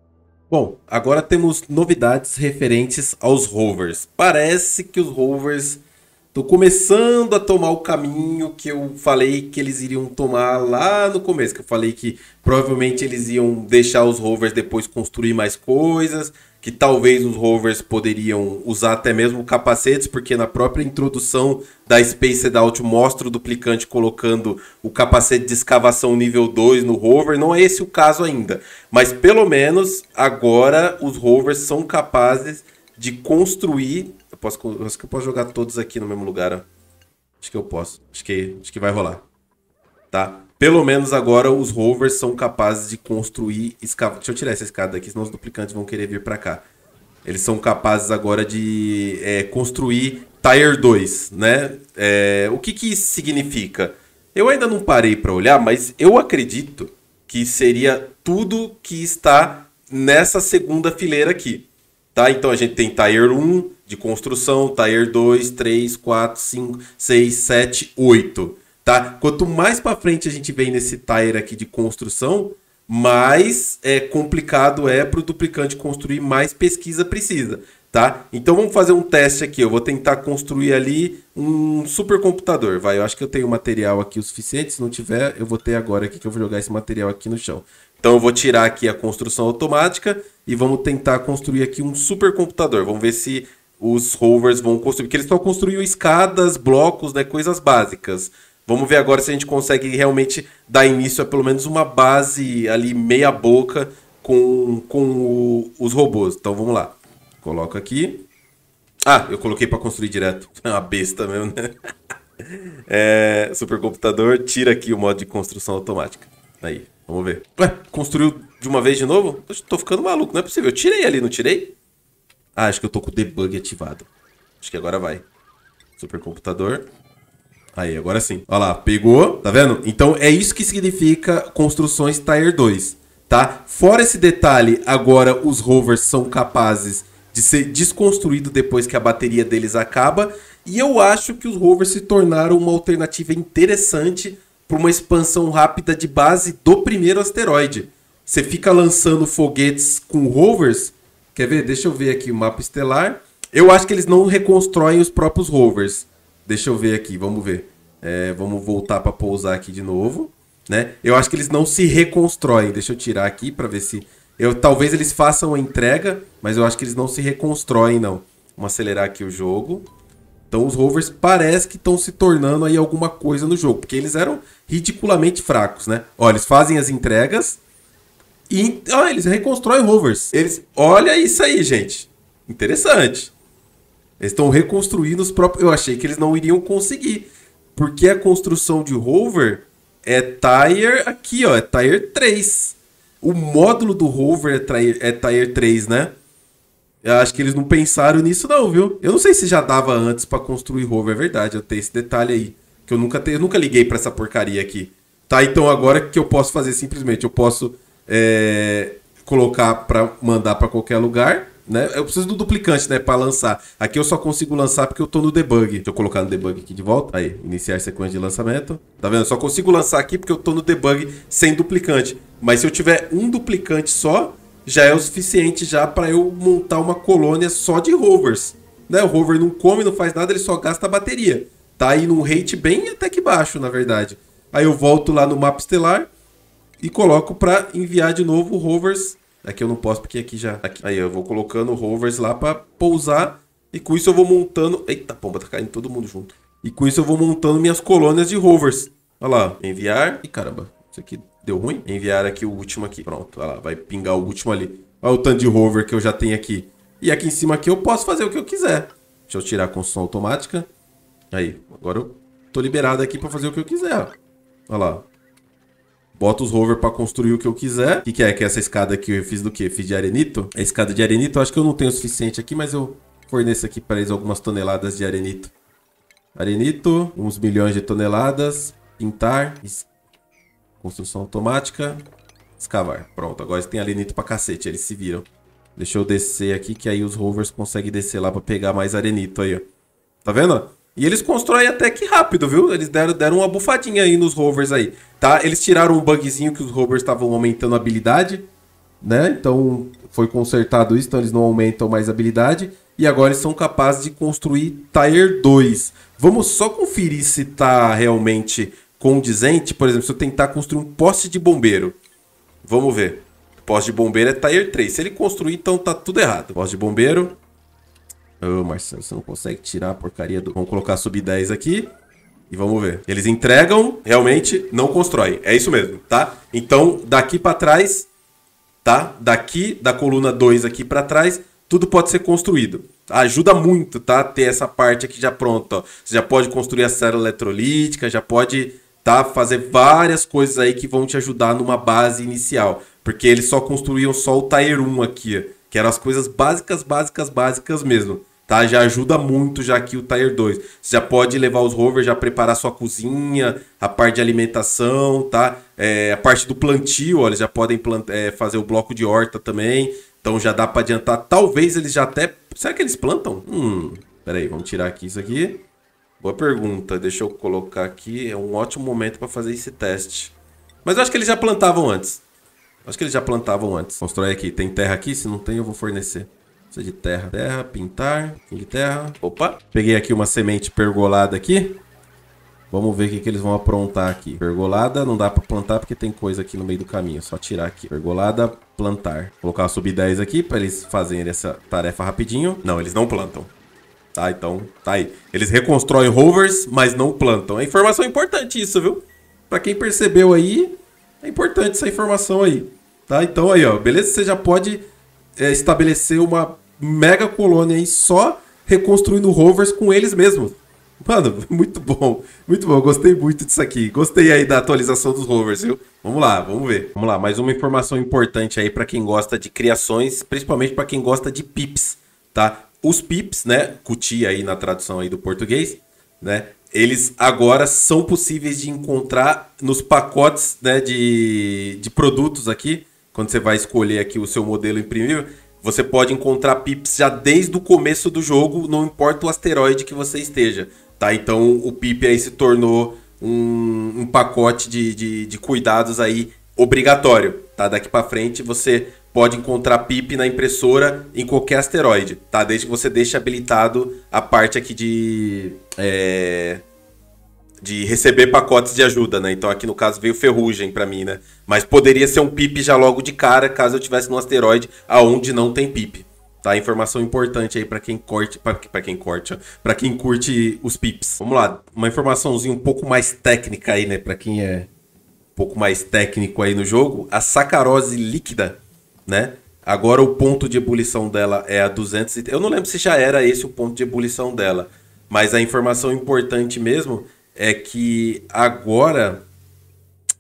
Bom, agora temos novidades referentes aos rovers. Parece que os rovers estão começando a tomar o caminho que eu falei que eles iriam tomar lá no começo. Que eu falei que provavelmente eles iam deixar os rovers depois construir mais coisas. Que talvez os rovers poderiam usar até mesmo capacetes, porque na própria introdução da Spaced Out mostra o duplicante colocando o capacete de escavação nível 2 no rover. Não é esse o caso ainda, mas pelo menos agora os rovers são capazes de construir... acho que eu posso jogar todos aqui no mesmo lugar, ó. Acho que eu posso, acho que vai rolar, tá? Pelo menos agora os rovers são capazes de construir... Deixa eu tirar essa escada daqui, senão os duplicantes vão querer vir para cá. Eles são capazes agora de construir Tier 2, né? O que isso significa? Eu ainda não parei para olhar, mas eu acredito que seria tudo que está nessa segunda fileira aqui. Tá? Então a gente tem Tier 1 de construção, Tier 2, 3, 4, 5, 6, 7, 8... Tá? Quanto mais para frente a gente vem nesse tier aqui de construção, mais complicado é para o duplicante construir, mais pesquisa precisa. Tá? Então vamos fazer um teste aqui. Eu vou tentar construir ali um supercomputador. Eu acho que eu tenho material aqui o suficiente. Se não tiver, eu vou ter agora aqui que eu vou jogar esse material aqui no chão. Então eu vou tirar aqui a construção automática e vamos tentar construir aqui um supercomputador. Vamos ver se os rovers vão construir. Porque eles só construíam escadas, blocos, né, coisas básicas. Vamos ver agora se a gente consegue realmente dar início a pelo menos uma base ali meia boca com os robôs. Então vamos lá. Coloco aqui. Ah, eu coloquei para construir direto. É uma besta mesmo, né? Supercomputador, tira aqui o modo de construção automática. Aí, vamos ver. Ué, construiu de uma vez de novo? Eu tô ficando maluco, não é possível. Eu tirei ali, não tirei? Ah, acho que eu tô com o debug ativado. Acho que agora vai. Supercomputador. Aí, agora sim. Olha lá, pegou, tá vendo? Então é isso que significa construções Tier 2, tá? Fora esse detalhe, agora os rovers são capazes de ser desconstruídos depois que a bateria deles acaba. E eu acho que os rovers se tornaram uma alternativa interessante para uma expansão rápida de base do primeiro asteroide. Você fica lançando foguetes com rovers. Quer ver? Deixa eu ver aqui o mapa estelar. Eu acho que eles não reconstroem os próprios rovers. Deixa eu ver aqui, vamos ver. Vamos voltar para pousar aqui de novo, né? Eu acho que eles não se reconstroem. Deixa eu tirar aqui para ver se... talvez eles façam a entrega, mas eu acho que eles não se reconstroem, não. Vamos acelerar aqui o jogo. Então os rovers parece que estão se tornando aí alguma coisa no jogo, porque eles eram ridiculamente fracos, né? Ó, eles fazem as entregas e eles reconstroem rovers. Olha isso aí, gente. Interessante. Eles estão reconstruindo os próprios... Eu achei que eles não iriam conseguir. Porque a construção de rover é Tier aqui, ó, é Tier 3. O módulo do rover é Tier 3, né? Eu acho que eles não pensaram nisso não, viu? Eu não sei se já dava antes pra construir rover, é verdade, eu tenho esse detalhe aí. Que eu nunca liguei pra essa porcaria aqui. Tá, então agora o que eu posso fazer simplesmente? Eu posso colocar pra mandar pra qualquer lugar, né? Eu preciso do duplicante, né, pra lançar. Aqui eu só consigo lançar porque eu tô no debug. Deixa eu colocar no debug aqui de volta. Aí, iniciar sequência de lançamento. Tá vendo? Eu só consigo lançar aqui porque eu tô no debug sem duplicante. Mas se eu tiver um duplicante só, já é o suficiente já para eu montar uma colônia só de rovers. Né? O rover não come, não faz nada, ele só gasta a bateria. Tá aí num rate bem até que baixo, na verdade. Aí eu volto lá no mapa estelar e coloco para enviar de novo rovers. Aqui eu não posso porque aqui já... Aí eu vou colocando rovers lá para pousar e com isso eu vou montando... Eita, pomba, tá caindo todo mundo junto. E com isso eu vou montando minhas colônias de rovers. Olha lá, enviar... Ih, caramba, isso aqui... Deu ruim? Enviar aqui o último aqui. Pronto, olha lá, vai pingar o último ali. Olha o tanto de rover que eu já tenho aqui. E aqui em cima aqui eu posso fazer o que eu quiser. Deixa eu tirar a construção automática. Aí, agora eu tô liberado aqui pra fazer o que eu quiser. Olha lá. Boto os rover pra construir o que eu quiser. O que é? Que essa escada aqui eu fiz do quê? Fiz de arenito? A escada de arenito eu acho que eu não tenho o suficiente aqui, mas eu forneço aqui pra eles algumas toneladas de arenito. Arenito, uns milhões de toneladas. Pintar. Construção automática. Escavar. Pronto, agora tem arenito pra cacete, eles se viram. Deixa eu descer aqui, que aí os rovers conseguem descer lá pra pegar mais arenito aí, ó. Tá vendo? E eles constroem até que rápido, viu? Eles deram uma bufadinha aí nos rovers aí, tá? Eles tiraram um bugzinho que os rovers estavam aumentando a habilidade, né? Então foi consertado isso, então eles não aumentam mais a habilidade. E agora eles são capazes de construir Tier 2. Vamos só conferir se tá realmente... condizente, por exemplo, se eu tentar construir um poste de bombeiro. Vamos ver. Poste de bombeiro é Tier 3. Se ele construir, então tá tudo errado. Poste de bombeiro. Ô, Marcelo, você não consegue tirar a porcaria do... Vamos colocar sub 10 aqui. E vamos ver. Eles entregam, realmente não constroem. É isso mesmo, tá? Então, daqui pra trás, tá? Daqui, da coluna 2 aqui pra trás, tudo pode ser construído. Ajuda muito, tá? Ter essa parte aqui já pronta, ó. Você já pode construir a célula eletrolítica, já pode... tá? Fazer várias coisas aí que vão te ajudar numa base inicial. Porque eles só construíam só o Tier 1 aqui, que eram as coisas básicas mesmo. Tá? Já ajuda muito já aqui o Tier 2. Você já pode levar os rovers, já preparar sua cozinha, a parte de alimentação, tá? A parte do plantio, ó, eles já podem fazer o bloco de horta também. Então já dá para adiantar. Talvez eles já até... Será que eles plantam? Pera aí, vamos tirar aqui isso aqui. Boa pergunta, deixa eu colocar aqui, é um ótimo momento para fazer esse teste. Mas eu acho que eles já plantavam antes. Constrói aqui, tem terra aqui? Se não tem, eu vou fornecer. Precisa de terra. Terra, pintar, de terra. Opa, peguei aqui uma semente pergolada aqui. Vamos ver o que eles vão aprontar aqui. Pergolada não dá para plantar porque tem coisa aqui no meio do caminho. Só tirar aqui. Pergolada, plantar. Vou colocar uma sub 10 aqui para eles fazerem essa tarefa rapidinho. Não, eles não plantam. Tá, então, tá aí. Eles reconstroem rovers, mas não plantam. É informação importante isso, viu? Pra quem percebeu aí, é importante essa informação aí. Tá, então aí, ó. Beleza? Você já pode estabelecer uma mega colônia aí só reconstruindo rovers com eles mesmos. Mano, muito bom. Muito bom. Gostei muito disso aqui. Gostei aí da atualização dos rovers, viu? Vamos lá, vamos ver. Vamos lá, mais uma informação importante aí pra quem gosta de criações, principalmente pra quem gosta de pips, tá? Os pips, né, cutia aí na tradução aí do português, né, eles agora são possíveis de encontrar nos pacotes, né, de produtos aqui. Quando você vai escolher aqui o seu modelo imprimível, você pode encontrar pips já desde o começo do jogo, não importa o asteroide que você esteja, tá? Então o pip aí se tornou um pacote de cuidados aí obrigatório, tá? Daqui para frente você pode encontrar pip na impressora em qualquer asteroide, tá? Desde que você deixe habilitado a parte aqui de receber pacotes de ajuda, né? Então aqui no caso veio ferrugem pra mim, né? Mas poderia ser um pip já logo de cara, caso eu tivesse num asteroide aonde não tem pip. Tá? Informação importante aí pra quem curte, para quem curte os pips. Vamos lá, uma informaçãozinha um pouco mais técnica aí, né? Pra quem é um pouco mais técnico aí no jogo, a sacarose líquida, né? Agora o ponto de ebulição dela é a 200. Eu não lembro se já era esse o ponto de ebulição dela, mas a informação importante mesmo é que agora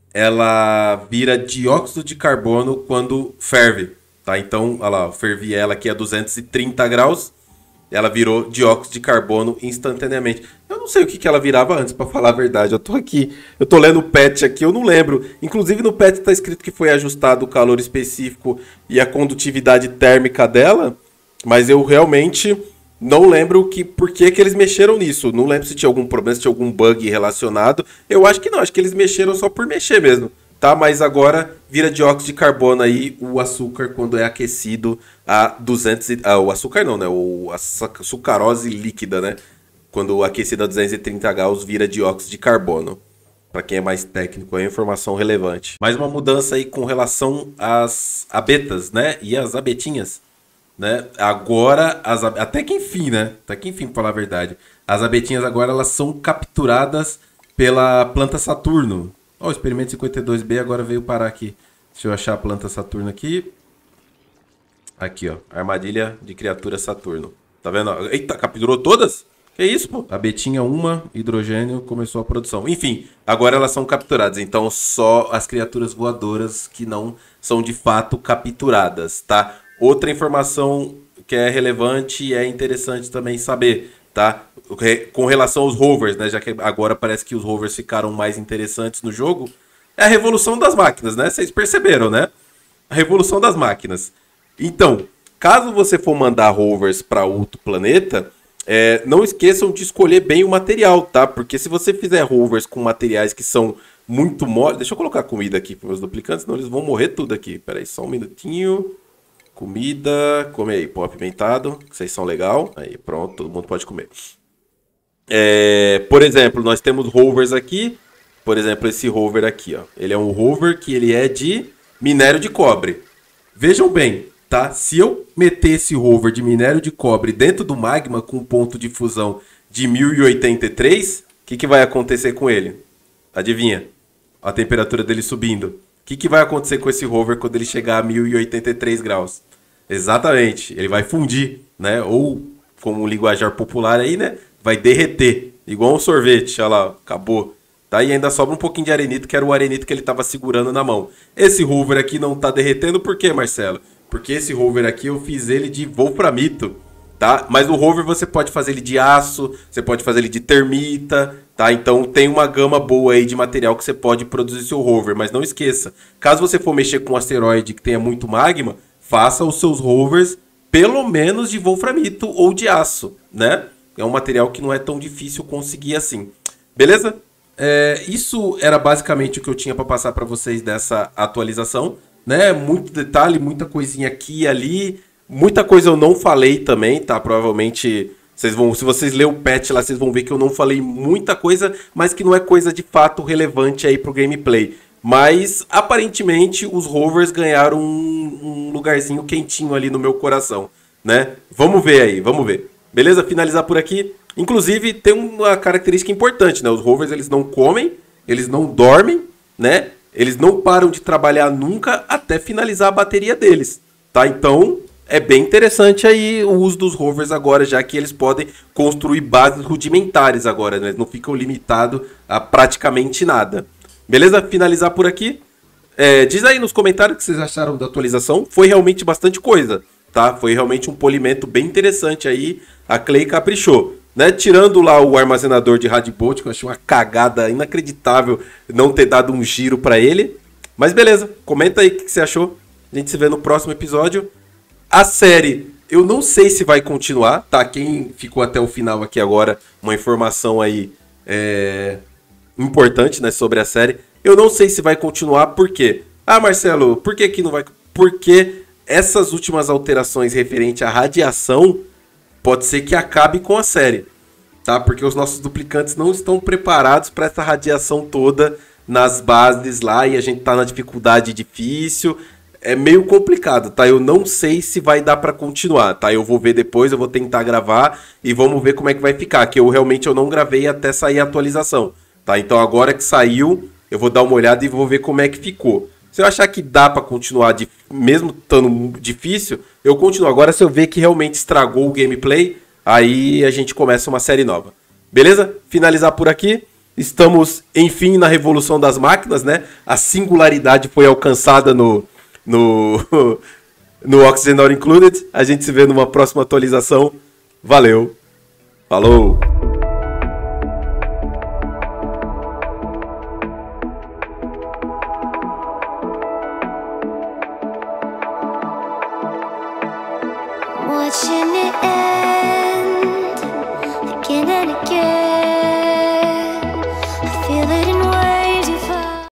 ela vira dióxido de carbono quando ferve, tá? Então, olha lá, eu fervi ela aqui a 230 graus, ela virou dióxido de carbono instantaneamente. Eu não sei o que ela virava antes, pra falar a verdade. Eu tô aqui, eu tô lendo o patch aqui, eu não lembro. Inclusive no patch tá escrito que foi ajustado o calor específico e a condutividade térmica dela, mas eu realmente não lembro por que eles mexeram nisso. Não lembro se tinha algum problema, se tinha algum bug relacionado. Eu acho que não, acho que eles mexeram só por mexer mesmo, tá? Mas agora vira dióxido de carbono aí o açúcar quando é aquecido a 200 o açúcar não, né? A sucarose líquida, né? Quando aquecido a 230 graus vira dióxido de carbono. Para quem é mais técnico, é informação relevante. Mais uma mudança aí com relação às abetas, né? E as abetinhas, né? Agora, até que enfim, né? Até que enfim, pra falar a verdade. As abetinhas agora elas são capturadas pela planta Saturno. Ó, o experimento 52B agora veio parar aqui. Deixa eu achar a planta Saturno aqui. Aqui, ó. Armadilha de criatura Saturno. Tá vendo? Eita, capturou todas? Que isso, pô? A betinha, uma, hidrogênio, começou a produção. Enfim, agora elas são capturadas. Então, só as criaturas voadoras que não são de fato capturadas, tá? Outra informação que é relevante e é interessante também saber, tá? Com relação aos rovers, né? Já que agora parece que os rovers ficaram mais interessantes no jogo. É a revolução das máquinas, né? Vocês perceberam, né? A revolução das máquinas. Então, caso você for mandar rovers para outro planeta, não esqueçam de escolher bem o material, tá? Porque se você fizer rovers com materiais que são muito moles... Deixa eu colocar comida aqui para meus duplicantes, senão eles vão morrer tudo aqui. Pera aí, só um minutinho. Comida, come aí, pão apimentado, que vocês são legal. Aí, pronto, todo mundo pode comer. Por exemplo, nós temos rovers aqui. Por exemplo, esse rover aqui, ó. Ele é um rover que ele é de minério de cobre. Vejam bem, tá? Se eu meter esse rover de minério de cobre dentro do magma com um ponto de fusão de 1083, o que vai acontecer com ele? Adivinha? A temperatura dele subindo. O que vai acontecer com esse rover quando ele chegar a 1083 graus? Exatamente, ele vai fundir, né? Ou, como um linguajar popular aí, né? Vai derreter, igual um sorvete, olha lá, acabou. Tá? E ainda sobra um pouquinho de arenito, que era o arenito que ele estava segurando na mão. Esse rover aqui não está derretendo, por quê, Marcelo? Porque esse rover aqui eu fiz ele de wolframito, tá? Mas o rover você pode fazer ele de aço, você pode fazer ele de termita, tá? Então tem uma gama boa aí de material que você pode produzir seu rover, mas não esqueça, caso você for mexer com um asteroide que tenha muito magma, faça os seus rovers pelo menos de wolframito ou de aço, né? É um material que não é tão difícil conseguir assim. Beleza? Isso era basicamente o que eu tinha para passar para vocês dessa atualização, né? Muito detalhe, muita coisinha aqui e ali, muita coisa eu não falei também, tá? Provavelmente vocês vão, se vocês lerem o patch lá, vocês vão ver que eu não falei muita coisa, mas que não é coisa de fato relevante aí pro gameplay. Mas aparentemente os rovers ganharam um lugarzinho quentinho ali no meu coração, né? Vamos ver aí, vamos ver. Beleza? Finalizar por aqui. Inclusive, tem uma característica importante, né? Os rovers, eles não comem, eles não dormem, né? Eles não param de trabalhar nunca até finalizar a bateria deles, tá? Então, é bem interessante aí o uso dos rovers agora, já que eles podem construir bases rudimentares agora, né? Eles não ficam limitados a praticamente nada. Beleza? Finalizar por aqui. Diz aí nos comentários o que vocês acharam da atualização. Foi realmente bastante coisa, tá? Foi realmente um polimento bem interessante aí. A Clay caprichou. Né? Tirando lá o armazenador de Radbolt, que eu achei uma cagada inacreditável não ter dado um giro pra ele. Mas beleza, comenta aí o que você achou. A gente se vê no próximo episódio. A série, eu não sei se vai continuar, tá? Quem ficou até o final aqui agora, uma informação aí importante, né, sobre a série. Eu não sei se vai continuar, por quê? Ah, Marcelo, por que não vai? Porque essas últimas alterações referentes à radiação pode ser que acabe com a série, tá? Porque os nossos duplicantes não estão preparados para essa radiação toda nas bases lá e a gente tá na dificuldade difícil. É meio complicado, tá? Eu não sei se vai dar para continuar, tá? Eu vou ver depois, eu vou tentar gravar e vamos ver como é que vai ficar, que eu realmente não gravei até sair a atualização, tá? Então agora que saiu, eu vou dar uma olhada e vou ver como é que ficou. Se eu achar que dá pra continuar, mesmo estando difícil, eu continuo. Agora, se eu ver que realmente estragou o gameplay, aí a gente começa uma série nova. Beleza? Finalizar por aqui. Estamos, enfim, na revolução das máquinas, né? A singularidade foi alcançada no Oxygen Not Included. A gente se vê numa próxima atualização. Valeu. Falou.